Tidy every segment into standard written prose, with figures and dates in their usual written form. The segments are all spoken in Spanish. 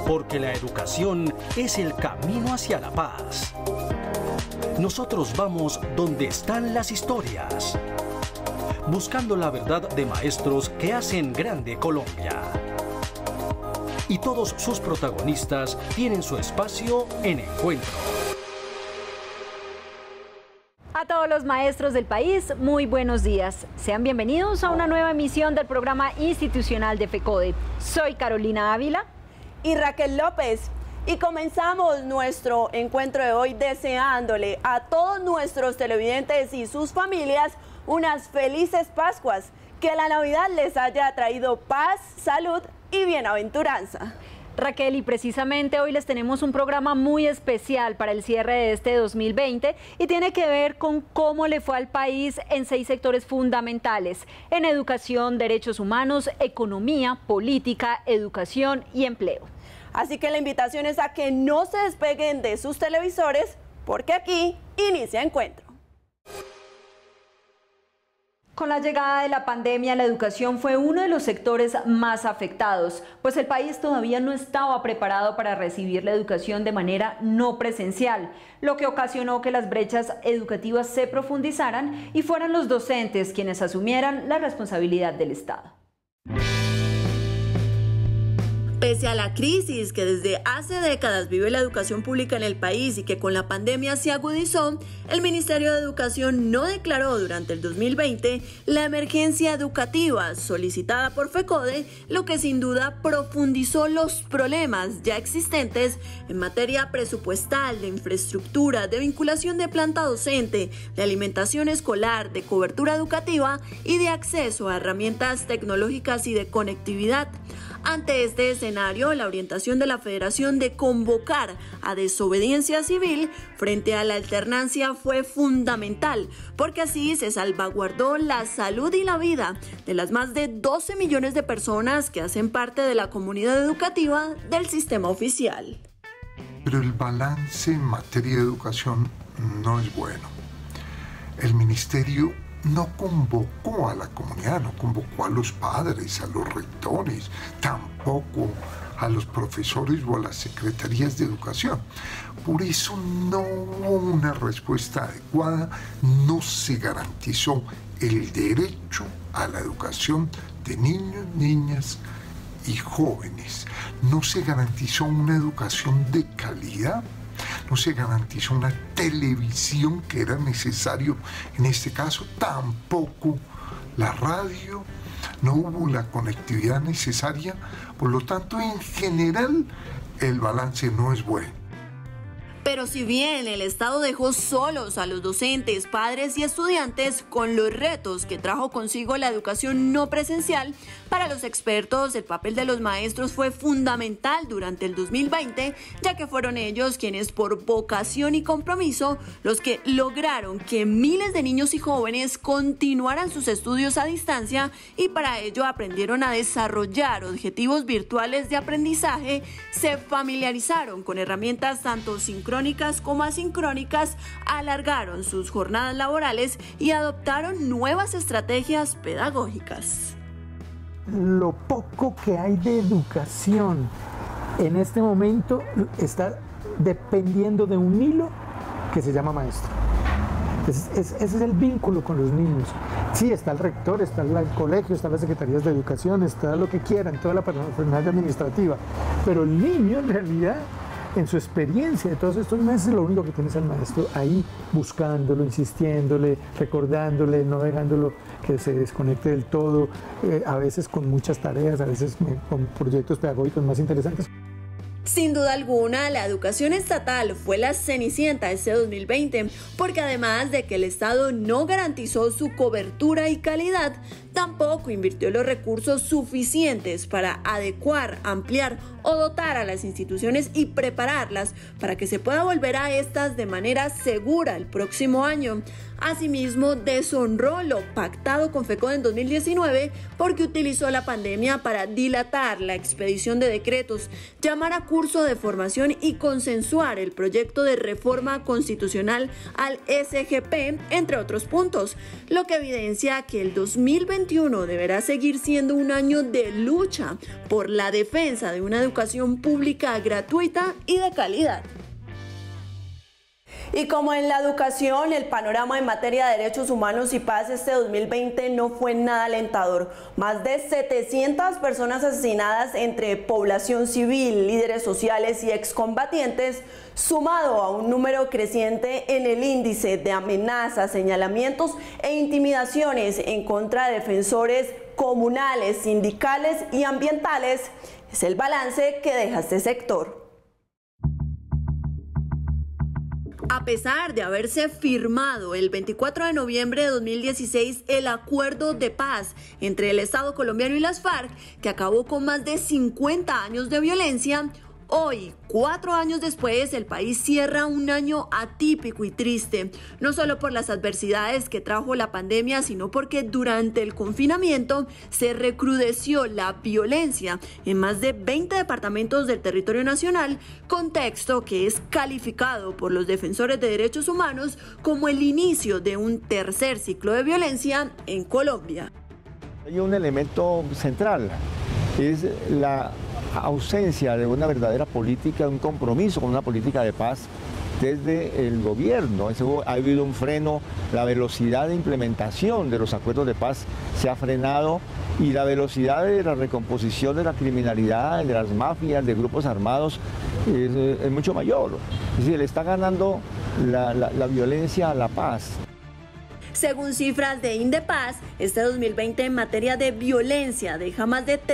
porque la educación es el camino hacia la paz. Nosotros vamos donde están las historias, buscando la verdad de maestros que hacen grande Colombia. Y todos sus protagonistas tienen su espacio en Encuentro. A todos los maestros del país, muy buenos días. Sean bienvenidos a una nueva emisión del programa institucional de FECODE. Soy Carolina Ávila y Raquel López. Y comenzamos nuestro encuentro de hoy deseándole a todos nuestros televidentes y sus familias unas felices Pascuas. Que la Navidad les haya traído paz, salud y bienaventuranza. Raquel, y precisamente hoy les tenemos un programa muy especial para el cierre de este 2020 y tiene que ver con cómo le fue al país en 6 sectores fundamentales: en educación, derechos humanos, economía, política, educación y empleo. Así que la invitación es a que no se despeguen de sus televisores, porque aquí inicia Encuentro. Con la llegada de la pandemia, la educación fue uno de los sectores más afectados, pues el país todavía no estaba preparado para recibir la educación de manera no presencial, lo que ocasionó que las brechas educativas se profundizaran y fueran los docentes quienes asumieran la responsabilidad del Estado. Pese a la crisis que desde hace décadas vive la educación pública en el país y que con la pandemia se agudizó, el Ministerio de Educación no declaró durante el 2020 la emergencia educativa solicitada por FECODE, lo que sin duda profundizó los problemas ya existentes en materia presupuestal, de infraestructura, de vinculación de planta docente, de alimentación escolar, de cobertura educativa y de acceso a herramientas tecnológicas y de conectividad. Ante este escenario, la orientación de la Federación de convocar a desobediencia civil frente a la alternancia fue fundamental, porque así se salvaguardó la salud y la vida de las más de 12 millones de personas que hacen parte de la comunidad educativa del sistema oficial. Pero el balance en materia de educación no es bueno. El ministerio no convocó a la comunidad, no convocó a los padres, a los rectores, tampoco a los profesores o a las secretarías de educación. Por eso no hubo una respuesta adecuada, no se garantizó el derecho a la educación de niños, niñas y jóvenes. No se garantizó una educación de calidad. No se garantizó una televisión que era necesario en este caso, tampoco la radio, no hubo la conectividad necesaria, por lo tanto en general el balance no es bueno. Pero si bien el Estado dejó solos a los docentes, padres y estudiantes con los retos que trajo consigo la educación no presencial, para los expertos el papel de los maestros fue fundamental durante el 2020, ya que fueron ellos quienes por vocación y compromiso los que lograron que miles de niños y jóvenes continuaran sus estudios a distancia y para ello aprendieron a desarrollar objetivos virtuales de aprendizaje, se familiarizaron con herramientas tanto sincrónicas como asincrónicas, alargaron sus jornadas laborales y adoptaron nuevas estrategias pedagógicas. Lo poco que hay de educación en este momento está dependiendo de un hilo que se llama maestro. Ese es el vínculo con los niños. Sí, está el rector, está el colegio, están las secretarías de educación, está lo que quieran, toda la personalidad administrativa, pero el niño en realidad, en su experiencia de todos estos meses, lo único que tiene es el maestro ahí buscándolo, insistiéndole, recordándole, no dejándolo que se desconecte del todo, a veces con muchas tareas, a veces con proyectos pedagógicos más interesantes. Sin duda alguna, la educación estatal fue la cenicienta este 2020, porque además de que el Estado no garantizó su cobertura y calidad, tampoco invirtió los recursos suficientes para adecuar, ampliar o dotar a las instituciones y prepararlas para que se pueda volver a estas de manera segura el próximo año. Asimismo, deshonró lo pactado con FECODE en 2019 porque utilizó la pandemia para dilatar la expedición de decretos, llamar a curso de formación y consensuar el proyecto de reforma constitucional al SGP, entre otros puntos, lo que evidencia que el 2021 2021 deberá seguir siendo un año de lucha por la defensa de una educación pública gratuita y de calidad. Y como en la educación, el panorama en materia de derechos humanos y paz este 2020 no fue nada alentador. Más de 700 personas asesinadas entre población civil, líderes sociales y excombatientes, sumado a un número creciente en el índice de amenazas, señalamientos e intimidaciones en contra de defensores comunales, sindicales y ambientales, es el balance que deja este sector. A pesar de haberse firmado el 24 de noviembre de 2016 el acuerdo de paz entre el Estado colombiano y las FARC, que acabó con más de 50 años de violencia, hoy, 4 años después, el país cierra un año atípico y triste, no solo por las adversidades que trajo la pandemia, sino porque durante el confinamiento se recrudeció la violencia en más de 20 departamentos del territorio nacional, contexto que es calificado por los defensores de derechos humanos como el inicio de un tercer ciclo de violencia en Colombia. Hay un elemento central, es la ausencia de una verdadera política, un compromiso con una política de paz desde el gobierno. Ha habido un freno, la velocidad de implementación de los acuerdos de paz se ha frenado y la velocidad de la recomposición de la criminalidad, de las mafias, de grupos armados es mucho mayor. Es decir, le está ganando la violencia a la paz. Según cifras de Indepaz, este 2020 en materia de violencia deja más de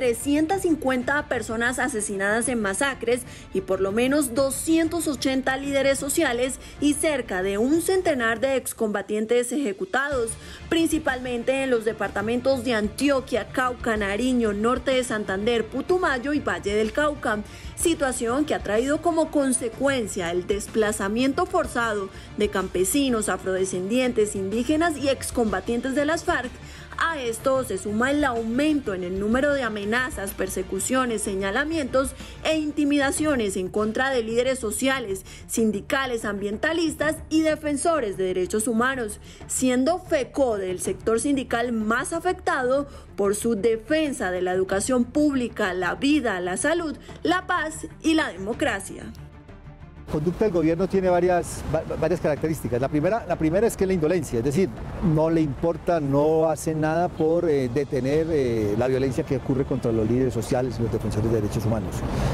350 personas asesinadas en masacres y por lo menos 280 líderes sociales y cerca de un centenar de excombatientes ejecutados, principalmente en los departamentos de Antioquia, Cauca, Nariño, Norte de Santander, Putumayo y Valle del Cauca. Situación que ha traído como consecuencia el desplazamiento forzado de campesinos, afrodescendientes, indígenas y excombatientes de las FARC. A esto se suma el aumento en el número de amenazas, persecuciones, señalamientos e intimidaciones en contra de líderes sociales, sindicales, ambientalistas y defensores de derechos humanos, siendo FECODE el sector sindical más afectado por su defensa de la educación pública, la vida, la salud, la paz y la democracia. La conducta del gobierno tiene varias características. La primera es que es la indolencia, es decir, no le importa, no hace nada por detener la violencia que ocurre contra los líderes sociales y los defensores de derechos humanos.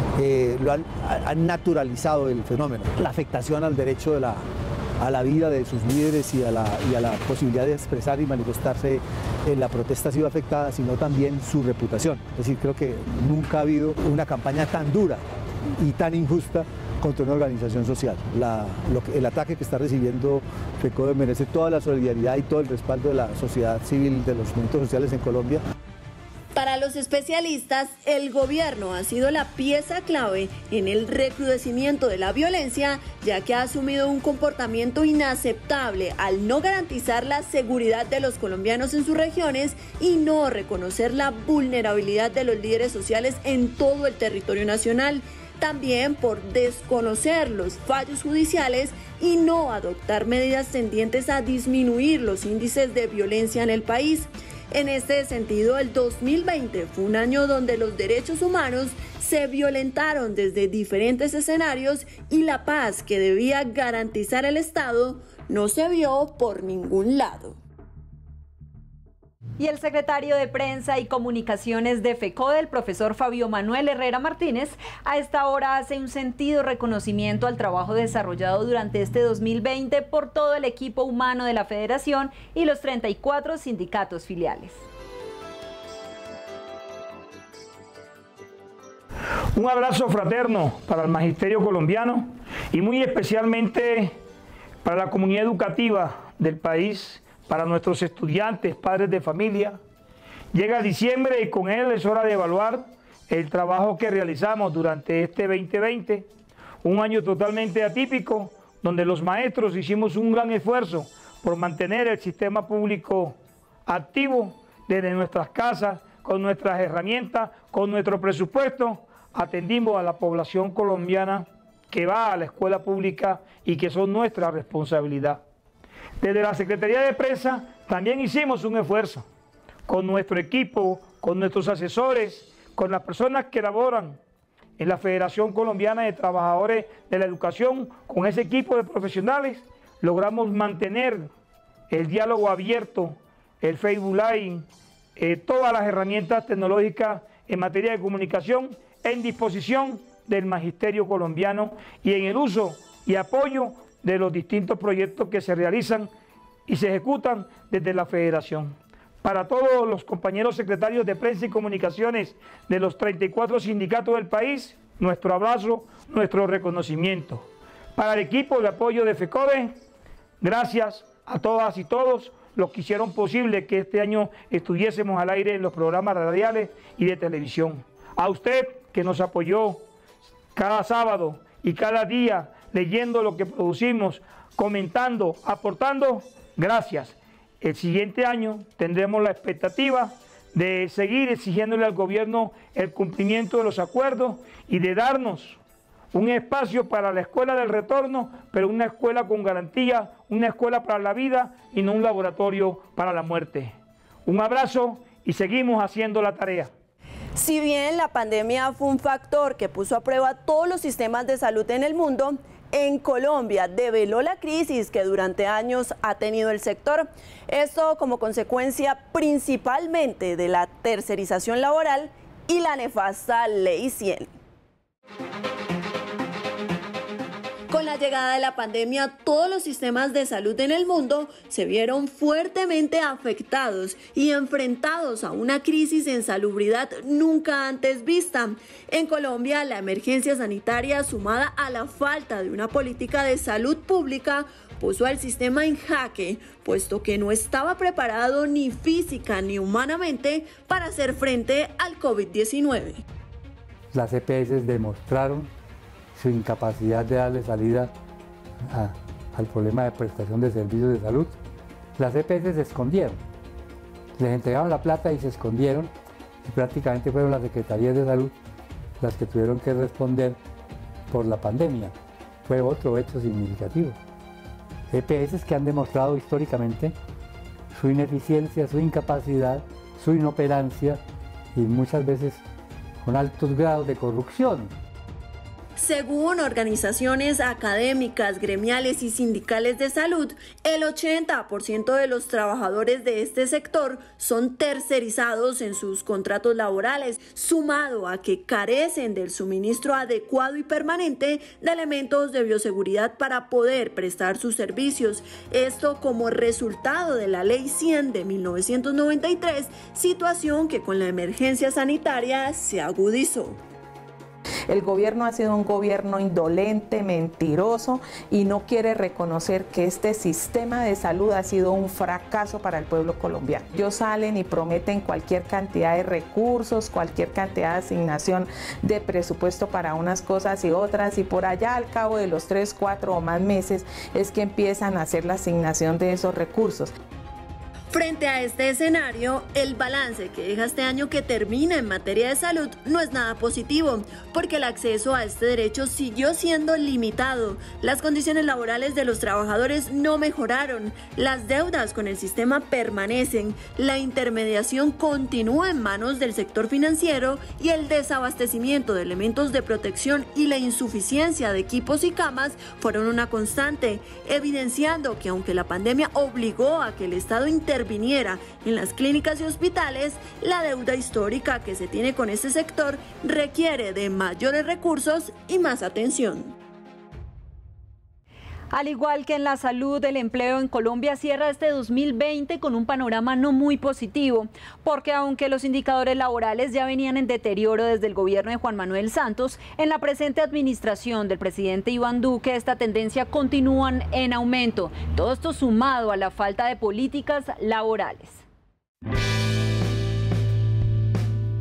Han naturalizado el fenómeno, la afectación al derecho a la vida de sus líderes y a la posibilidad de expresar y manifestarse en la protesta ha sido afectada, sino también su reputación. Es decir, creo que nunca ha habido una campaña tan dura y tan injusta contra una organización social. El ataque que está recibiendo FECODE merece toda la solidaridad y todo el respaldo de la sociedad civil, de los movimientos sociales en Colombia. Para los especialistas, el gobierno ha sido la pieza clave en el recrudecimiento de la violencia, ya que ha asumido un comportamiento inaceptable al no garantizar la seguridad de los colombianos en sus regiones y no reconocer la vulnerabilidad de los líderes sociales en todo el territorio nacional. También por desconocer los fallos judiciales y no adoptar medidas tendientes a disminuir los índices de violencia en el país. En este sentido, el 2020 fue un año donde los derechos humanos se violentaron desde diferentes escenarios y la paz que debía garantizar el Estado no se vio por ningún lado. Y el secretario de Prensa y Comunicaciones de FECODE, el profesor Fabio Manuel Herrera Martínez, a esta hora hace un sentido reconocimiento al trabajo desarrollado durante este 2020 por todo el equipo humano de la Federación y los 34 sindicatos filiales. Un abrazo fraterno para el magisterio colombiano y muy especialmente para la comunidad educativa del país, para nuestros estudiantes, padres de familia. Llega diciembre y con él es hora de evaluar el trabajo que realizamos durante este 2020, un año totalmente atípico, donde los maestros hicimos un gran esfuerzo por mantener el sistema público activo desde nuestras casas, con nuestras herramientas, con nuestro presupuesto, atendimos a la población colombiana que va a la escuela pública y que son nuestra responsabilidad. Desde la Secretaría de Prensa también hicimos un esfuerzo con nuestro equipo, con nuestros asesores, con las personas que laboran en la Federación Colombiana de Trabajadores de la Educación, con ese equipo de profesionales, logramos mantener el diálogo abierto, el Facebook Live, todas las herramientas tecnológicas en materia de comunicación en disposición del magisterio colombiano y en el uso y apoyo de los distintos proyectos que se realizan y se ejecutan desde la Federación. Para todos los compañeros secretarios de prensa y comunicaciones de los 34 sindicatos del país, nuestro abrazo, nuestro reconocimiento. Para el equipo de apoyo de FECODE, gracias a todas y todos los que hicieron posible que este año estuviésemos al aire en los programas radiales y de televisión. A usted que nos apoyó cada sábado y cada día leyendo lo que producimos, comentando, aportando, gracias. El siguiente año tendremos la expectativa de seguir exigiéndole al gobierno el cumplimiento de los acuerdos y de darnos un espacio para la escuela del retorno, pero una escuela con garantía, una escuela para la vida y no un laboratorio para la muerte. Un abrazo y seguimos haciendo la tarea. Si bien la pandemia fue un factor que puso a prueba todos los sistemas de salud en el mundo, en Colombia develó la crisis que durante años ha tenido el sector. Esto como consecuencia principalmente de la tercerización laboral y la nefasta Ley 100. Con la llegada de la pandemia, todos los sistemas de salud en el mundo se vieron fuertemente afectados y enfrentados a una crisis en salubridad nunca antes vista. En Colombia, la emergencia sanitaria, sumada a la falta de una política de salud pública, puso al sistema en jaque, puesto que no estaba preparado ni física ni humanamente para hacer frente al COVID-19. Las EPS demostraron su incapacidad de darle salida al problema de prestación de servicios de salud. Las EPS se escondieron, les entregaron la plata y se escondieron, y prácticamente fueron las secretarías de salud las que tuvieron que responder por la pandemia. Fue otro hecho significativo. EPS que han demostrado históricamente su ineficiencia, su incapacidad, su inoperancia y muchas veces con altos grados de corrupción. Según organizaciones académicas, gremiales y sindicales de salud, el 80% de los trabajadores de este sector son tercerizados en sus contratos laborales, sumado a que carecen del suministro adecuado y permanente de elementos de bioseguridad para poder prestar sus servicios. Esto como resultado de la Ley 100 de 1993, situación que con la emergencia sanitaria se agudizó. El gobierno ha sido un gobierno indolente, mentiroso y no quiere reconocer que este sistema de salud ha sido un fracaso para el pueblo colombiano. Ellos salen y prometen cualquier cantidad de recursos, cualquier cantidad de asignación de presupuesto para unas cosas y otras, y por allá al cabo de los 3, 4 o más meses es que empiezan a hacer la asignación de esos recursos. Frente a este escenario, el balance que deja este año que termina en materia de salud no es nada positivo, porque el acceso a este derecho siguió siendo limitado, las condiciones laborales de los trabajadores no mejoraron, las deudas con el sistema permanecen, la intermediación continúa en manos del sector financiero y el desabastecimiento de elementos de protección y la insuficiencia de equipos y camas fueron una constante, evidenciando que aunque la pandemia obligó a que el Estado interviniera en las clínicas y hospitales, la deuda histórica que se tiene con este sector requiere de mayores recursos y más atención. Al igual que en la salud, el empleo en Colombia cierra este 2020 con un panorama no muy positivo, porque aunque los indicadores laborales ya venían en deterioro desde el gobierno de Juan Manuel Santos, en la presente administración del presidente Iván Duque esta tendencia continúa en aumento. Todo esto sumado a la falta de políticas laborales.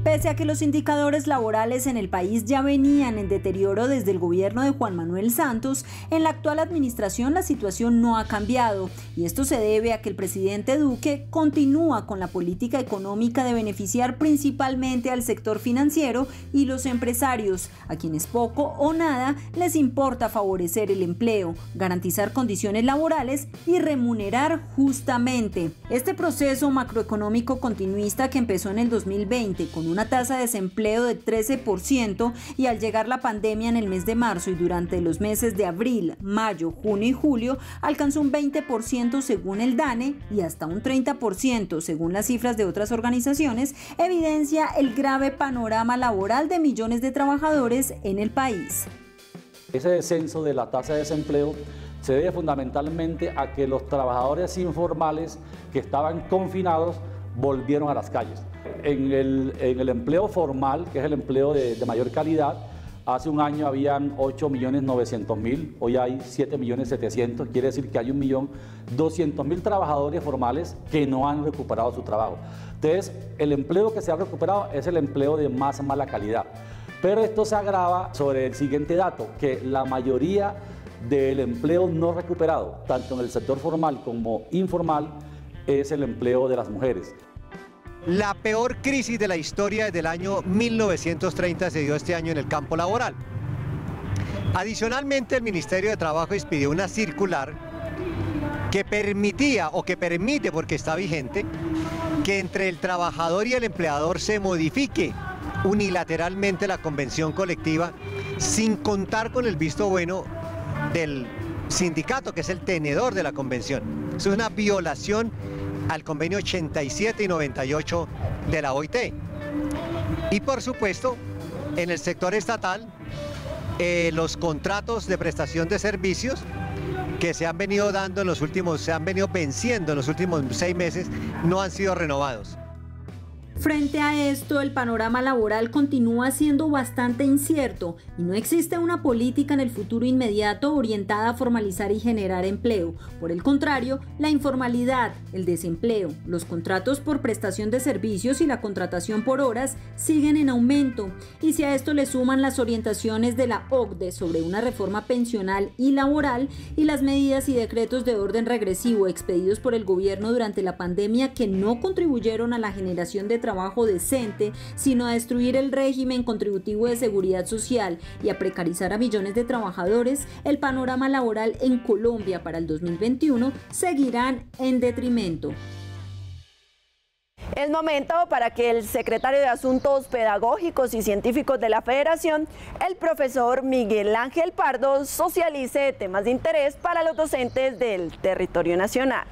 Pese a que los indicadores laborales en el país ya venían en deterioro desde el gobierno de Juan Manuel Santos, en la actual administración la situación no ha cambiado, y esto se debe a que el presidente Duque continúa con la política económica de beneficiar principalmente al sector financiero y los empresarios, a quienes poco o nada les importa favorecer el empleo, garantizar condiciones laborales y remunerar justamente. Este proceso macroeconómico continuista que empezó en el 2020 con una tasa de desempleo de 13% y al llegar la pandemia en el mes de marzo y durante los meses de abril, mayo, junio y julio alcanzó un 20% según el DANE y hasta un 30% según las cifras de otras organizaciones, evidencia el grave panorama laboral de millones de trabajadores en el país. Ese descenso de la tasa de desempleo se debe fundamentalmente a que los trabajadores informales que estaban confinados volvieron a las calles. En el empleo formal, que es el empleo de mayor calidad, hace un año habían 8.900.000, hoy hay 7.700.000, quiere decir que hay 1.200.000 trabajadores formales que no han recuperado su trabajo. Entonces, el empleo que se ha recuperado es el empleo de más mala calidad. Pero esto se agrava sobre el siguiente dato, que la mayoría del empleo no recuperado, tanto en el sector formal como informal, es el empleo de las mujeres. La peor crisis de la historia desde el año 1930 se dio este año en el campo laboral. Adicionalmente, el Ministerio de Trabajo expidió una circular que permitía, o que permite porque está vigente, que entre el trabajador y el empleador se modifique unilateralmente la convención colectiva sin contar con el visto bueno del sindicato, que es el tenedor de la convención. Eso es una violación al convenio 87 y 98 de la OIT. Y por supuesto, en el sector estatal, los contratos de prestación de servicios que se han venido dando en los últimos, se han venido venciendo en los últimos 6 meses, no han sido renovados. Frente a esto, el panorama laboral continúa siendo bastante incierto y no existe una política en el futuro inmediato orientada a formalizar y generar empleo. Por el contrario, la informalidad, el desempleo, los contratos por prestación de servicios y la contratación por horas siguen en aumento. Y si a esto le suman las orientaciones de la OCDE sobre una reforma pensional y laboral y las medidas y decretos de orden regresivo expedidos por el gobierno durante la pandemia que no contribuyeron a la generación de trabajo decente, sino a destruir el régimen contributivo de seguridad social y a precarizar a millones de trabajadores, el panorama laboral en Colombia para el 2021 seguirán en detrimento. Es momento para que el secretario de Asuntos Pedagógicos y Científicos de la Federación, el profesor Miguel Ángel Pardo, socialice temas de interés para los docentes del territorio nacional.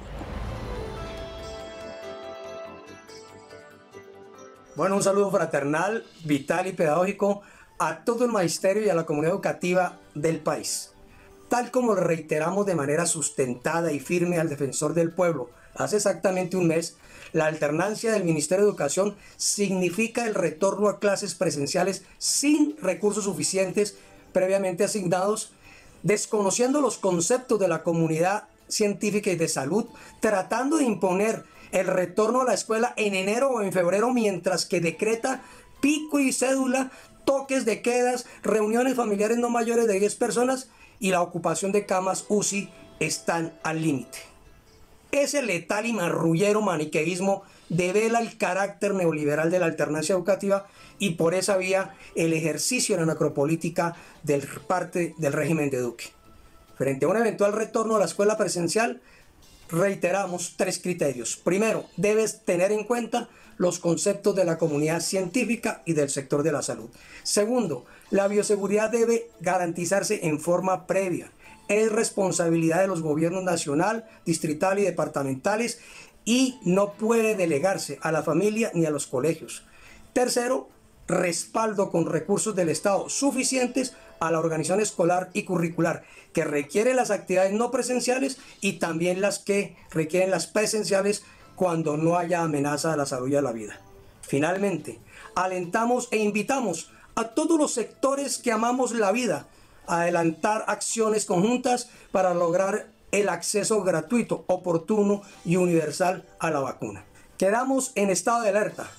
Bueno, un saludo fraternal, vital y pedagógico a todo el magisterio y a la comunidad educativa del país. Tal como lo reiteramos de manera sustentada y firme al defensor del pueblo hace exactamente un mes, la alternancia del Ministerio de Educación significa el retorno a clases presenciales sin recursos suficientes previamente asignados, desconociendo los conceptos de la comunidad científica y de salud, tratando de imponer el retorno a la escuela en enero o en febrero, mientras que decreta pico y cédula, toques de quedas, reuniones familiares no mayores de 10 personas y la ocupación de camas UCI están al límite. Ese letal y marrullero maniqueísmo devela el carácter neoliberal de la alternancia educativa y por esa vía el ejercicio de la necropolítica del parte del régimen de Duque. Frente a un eventual retorno a la escuela presencial, reiteramos 3 criterios. Primero, debes tener en cuenta los conceptos de la comunidad científica y del sector de la salud. Segundo, la bioseguridad debe garantizarse en forma previa. Es responsabilidad de los gobiernos nacional, distrital y departamentales y no puede delegarse a la familia ni a los colegios. Tercero, respaldo con recursos del Estado suficientes a la organización escolar y curricular que requiere las actividades no presenciales y también las que requieren las presenciales cuando no haya amenaza a la salud y a la vida. Finalmente, alentamos e invitamos a todos los sectores que amamos la vida a adelantar acciones conjuntas para lograr el acceso gratuito, oportuno y universal a la vacuna. Quedamos en estado de alerta.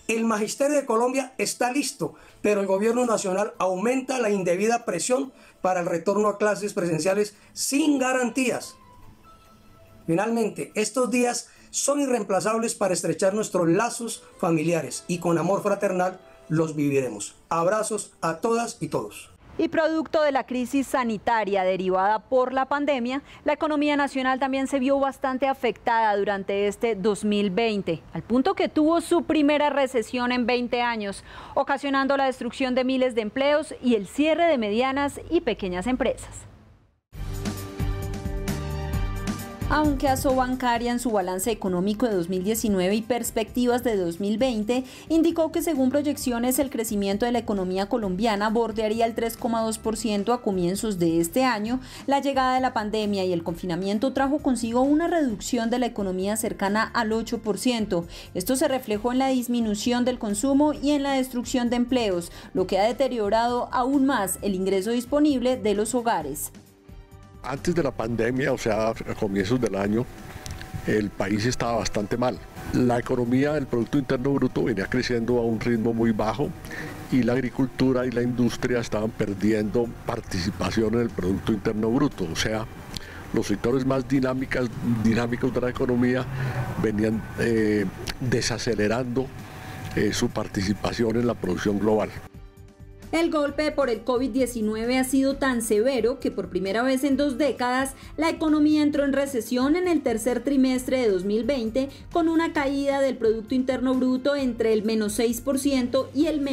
El Magisterio de Colombia está listo, pero el gobierno nacional aumenta la indebida presión para el retorno a clases presenciales sin garantías. Finalmente, estos días son irreemplazables para estrechar nuestros lazos familiares y con amor fraternal los viviremos. Abrazos a todas y todos. Y producto de la crisis sanitaria derivada por la pandemia, la economía nacional también se vio bastante afectada durante este 2020, al punto que tuvo su primera recesión en 20 años, ocasionando la destrucción de miles de empleos y el cierre de medianas y pequeñas empresas. Aunque Asobancaria en su balance económico de 2019 y perspectivas de 2020 indicó que según proyecciones el crecimiento de la economía colombiana bordearía el 3,2% a comienzos de este año, la llegada de la pandemia y el confinamiento trajo consigo una reducción de la economía cercana al 8%. Esto se reflejó en la disminución del consumo y en la destrucción de empleos, lo que ha deteriorado aún más el ingreso disponible de los hogares. Antes de la pandemia, o sea, a comienzos del año, el país estaba bastante mal. La economía, el Producto Interno Bruto venía creciendo a un ritmo muy bajo y la agricultura y la industria estaban perdiendo participación en el Producto Interno Bruto. O sea, los sectores más dinámicos de la economía venían desacelerando su participación en la producción global. El golpe por el COVID-19 ha sido tan severo que por primera vez en 2 décadas la economía entró en recesión en el tercer trimestre de 2020 con una caída del Producto Interno Bruto entre el -6% y el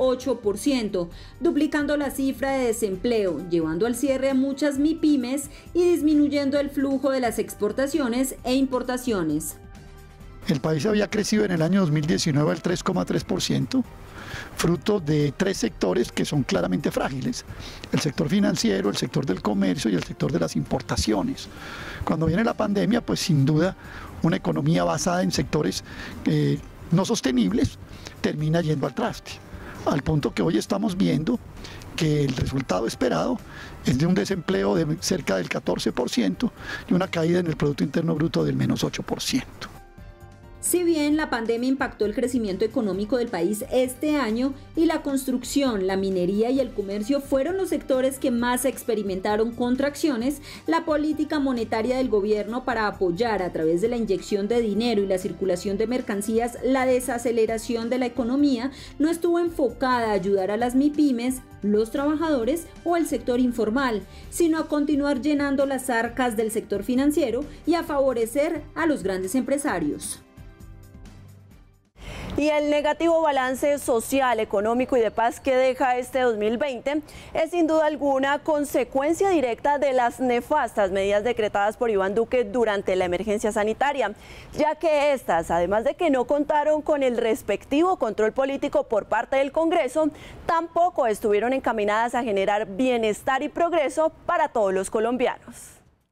-8%, duplicando la cifra de desempleo, llevando al cierre a muchas MIPYMES y disminuyendo el flujo de las exportaciones e importaciones. El país había crecido en el año 2019 al 3,3%. fruto de 3 sectores que son claramente frágiles: el sector financiero, el sector del comercio y el sector de las importaciones. Cuando viene la pandemia, pues sin duda una economía basada en sectores no sostenibles termina yendo al traste, al punto que hoy estamos viendo que el resultado esperado es de un desempleo de cerca del 14% y una caída en el Producto Interno Bruto del -8%. Si bien la pandemia impactó el crecimiento económico del país este año y la construcción, la minería y el comercio fueron los sectores que más experimentaron contracciones, la política monetaria del gobierno para apoyar a través de la inyección de dinero y la circulación de mercancías la desaceleración de la economía no estuvo enfocada a ayudar a las MIPYMES, los trabajadores o el sector informal, sino a continuar llenando las arcas del sector financiero y a favorecer a los grandes empresarios. Y el negativo balance social, económico y de paz que deja este 2020 es sin duda alguna consecuencia directa de las nefastas medidas decretadas por Iván Duque durante la emergencia sanitaria, ya que estas, además de que no contaron con el respectivo control político por parte del Congreso, tampoco estuvieron encaminadas a generar bienestar y progreso para todos los colombianos.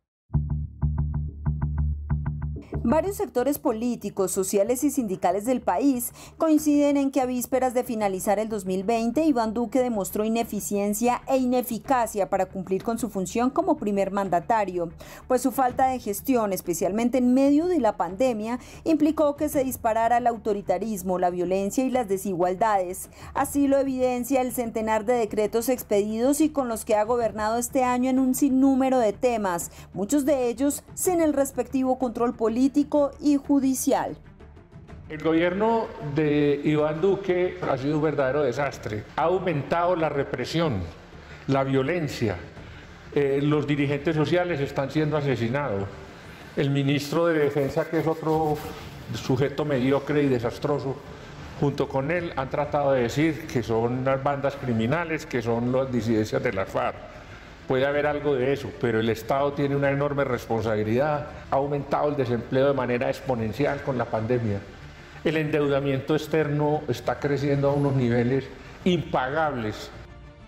Varios sectores políticos, sociales y sindicales del país coinciden en que a vísperas de finalizar el 2020, Iván Duque demostró ineficiencia e ineficacia para cumplir con su función como primer mandatario, pues su falta de gestión, especialmente en medio de la pandemia, implicó que se disparara el autoritarismo, la violencia y las desigualdades. Así lo evidencia el centenar de decretos expedidos y con los que ha gobernado este año en un sinnúmero de temas, muchos de ellos sin el respectivo control político y judicial. El gobierno de Iván Duque ha sido un verdadero desastre. Ha aumentado la represión, la violencia. Los dirigentes sociales están siendo asesinados. El ministro de Defensa, que es otro sujeto mediocre y desastroso, junto con él han tratado de decir que son las bandas criminales, que son las disidencias de las FARC. Puede haber algo de eso, pero el Estado tiene una enorme responsabilidad. Ha aumentado el desempleo de manera exponencial con la pandemia. El endeudamiento externo está creciendo a unos niveles impagables.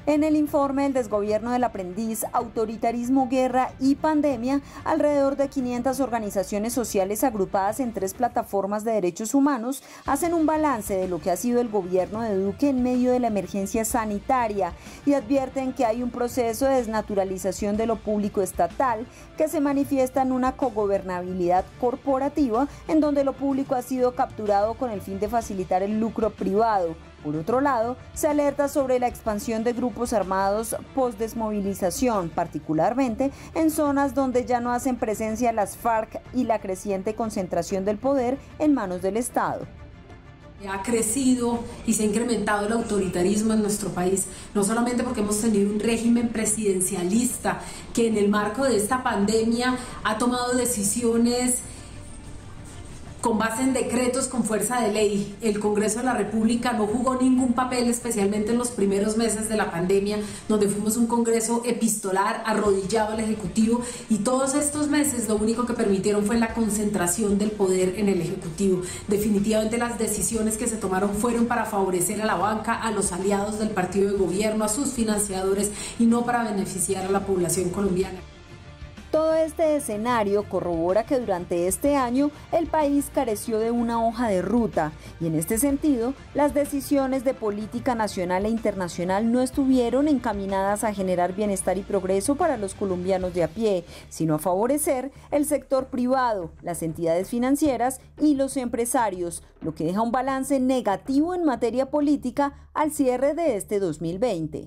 En el informe El desgobierno del aprendiz, autoritarismo, guerra y pandemia, alrededor de 500 organizaciones sociales agrupadas en 3 plataformas de derechos humanos hacen un balance de lo que ha sido el gobierno de Duque en medio de la emergencia sanitaria y advierten que hay un proceso de desnaturalización de lo público estatal que se manifiesta en una cogobernabilidad corporativa en donde lo público ha sido capturado con el fin de facilitar el lucro privado. Por otro lado, se alerta sobre la expansión de grupos armados post-desmovilización, particularmente en zonas donde ya no hacen presencia las FARC y la creciente concentración del poder en manos del Estado. Ha crecido y se ha incrementado el autoritarismo en nuestro país, no solamente porque hemos tenido un régimen presidencialista que en el marco de esta pandemia ha tomado decisiones con base en decretos con fuerza de ley. El Congreso de la República no jugó ningún papel, especialmente en los primeros meses de la pandemia, donde fuimos un Congreso epistolar, arrodillado al Ejecutivo, y todos estos meses lo único que permitieron fue la concentración del poder en el Ejecutivo. Definitivamente las decisiones que se tomaron fueron para favorecer a la banca, a los aliados del partido de gobierno, a sus financiadores, y no para beneficiar a la población colombiana. Todo este escenario corrobora que durante este año el país careció de una hoja de ruta y en este sentido las decisiones de política nacional e internacional no estuvieron encaminadas a generar bienestar y progreso para los colombianos de a pie, sino a favorecer el sector privado, las entidades financieras y los empresarios, lo que deja un balance negativo en materia política al cierre de este 2020.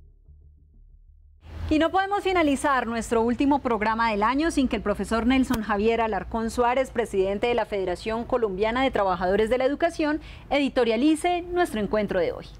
Y no podemos finalizar nuestro último programa del año sin que el profesor Nelson Javier Alarcón Suárez, presidente de la Federación Colombiana de Trabajadores de la Educación, editorialice nuestro encuentro de hoy.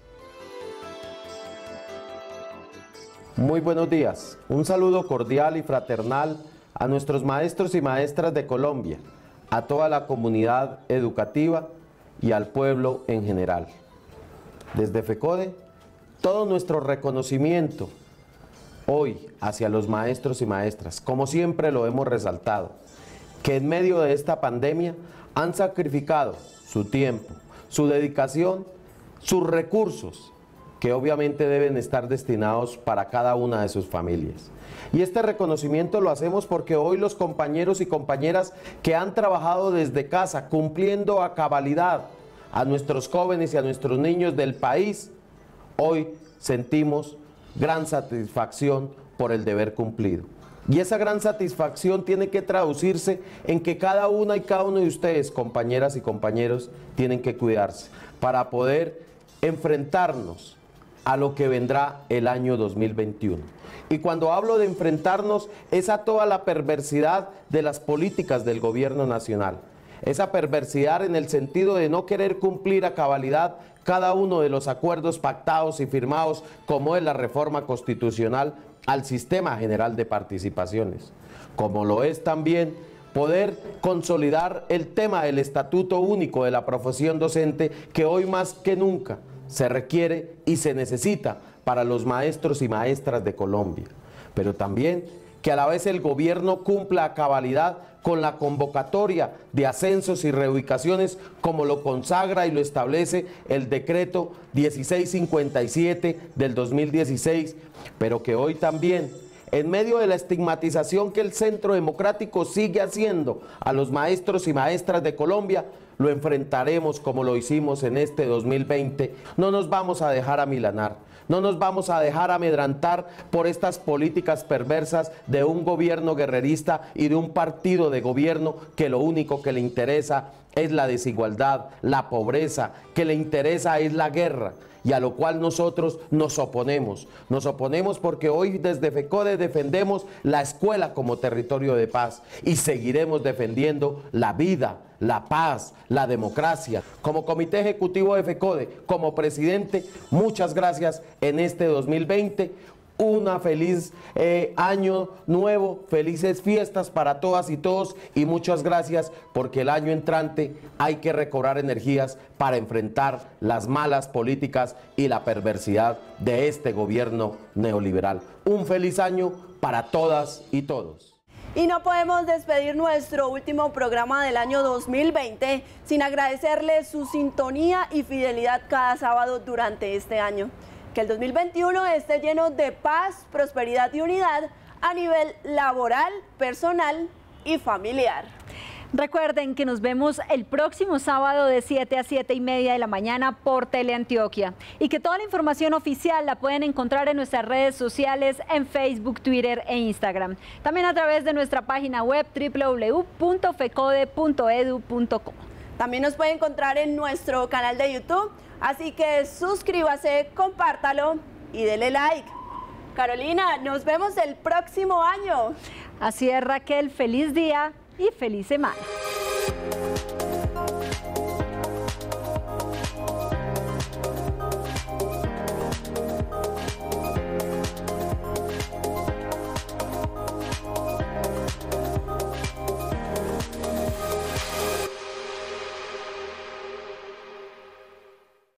Muy buenos días. Un saludo cordial y fraternal a nuestros maestros y maestras de Colombia, a toda la comunidad educativa y al pueblo en general. Desde FECODE, todo nuestro reconocimiento hoy hacia los maestros y maestras, como siempre lo hemos resaltado, que en medio de esta pandemia han sacrificado su tiempo, su dedicación, sus recursos, que obviamente deben estar destinados para cada una de sus familias. Y este reconocimiento lo hacemos porque hoy los compañeros y compañeras que han trabajado desde casa, cumpliendo a cabalidad a nuestros jóvenes y a nuestros niños del país, hoy sentimos gran satisfacción por el deber cumplido. Y esa gran satisfacción tiene que traducirse en que cada una y cada uno de ustedes, compañeras y compañeros, tienen que cuidarse para poder enfrentarnos a lo que vendrá el año 2021. Y cuando hablo de enfrentarnos es a toda la perversidad de las políticas del gobierno nacional. Esa perversidad en el sentido de no querer cumplir a cabalidad cada uno de los acuerdos pactados y firmados, como es la reforma constitucional al sistema general de participaciones, como lo es también poder consolidar el tema del estatuto único de la profesión docente, que hoy más que nunca se requiere y se necesita para los maestros y maestras de Colombia, pero también que a la vez el gobierno cumpla a cabalidad con la convocatoria de ascensos y reubicaciones como lo consagra y lo establece el decreto 1657 del 2016, pero que hoy también, en medio de la estigmatización que el Centro Democrático sigue haciendo a los maestros y maestras de Colombia, lo enfrentaremos como lo hicimos en este 2020. No nos vamos a dejar amilanar. No nos vamos a dejar amedrantar por estas políticas perversas de un gobierno guerrerista y de un partido de gobierno que lo único que le interesa es la desigualdad, la pobreza, que le interesa es la guerra, y a lo cual nosotros nos oponemos. Nos oponemos porque hoy desde FECODE defendemos la escuela como territorio de paz y seguiremos defendiendo la vida, la paz, la democracia. Como Comité Ejecutivo de FECODE, como presidente, muchas gracias en este 2020. Una feliz año nuevo, felices fiestas para todas y todos, y muchas gracias porque el año entrante hay que recobrar energías para enfrentar las malas políticas y la perversidad de este gobierno neoliberal. Un feliz año para todas y todos. Y no podemos despedir nuestro último programa del año 2020 sin agradecerles su sintonía y fidelidad cada sábado durante este año. Que el 2021 esté lleno de paz, prosperidad y unidad a nivel laboral, personal y familiar. Recuerden que nos vemos el próximo sábado de 7 a 7:30 de la mañana por Teleantioquia y que toda la información oficial la pueden encontrar en nuestras redes sociales en Facebook, Twitter e Instagram. También a través de nuestra página web www.fecode.edu.co. También nos puede encontrar en nuestro canal de YouTube, así que suscríbase, compártalo y dele like. Carolina, nos vemos el próximo año. Así es, Raquel, feliz día y feliz semana.